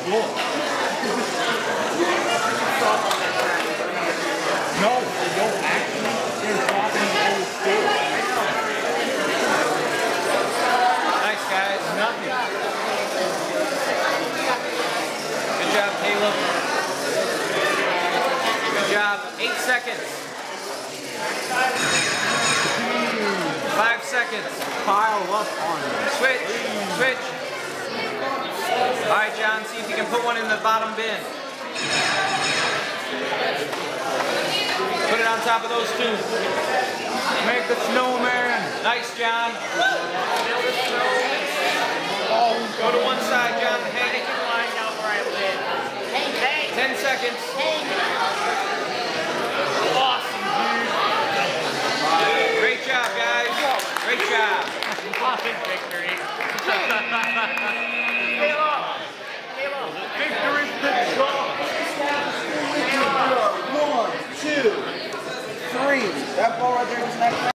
school. No, they don't actually. They're dropping the whole school. Nice, guys. Nothing. Good job, Caleb. Good job. 8 seconds. 5 seconds. Pile up on it. Switch. Switch. All right, John, see if you can put one in the bottom bin. Put it on top of those two. Make the snowman. Nice, John. Oh, go to one side, John. Hey, 10 seconds. Awesome, dude. Great job, guys. Great job. Awesome victory. Victory control. 1, 2, 3. That ball right there is next.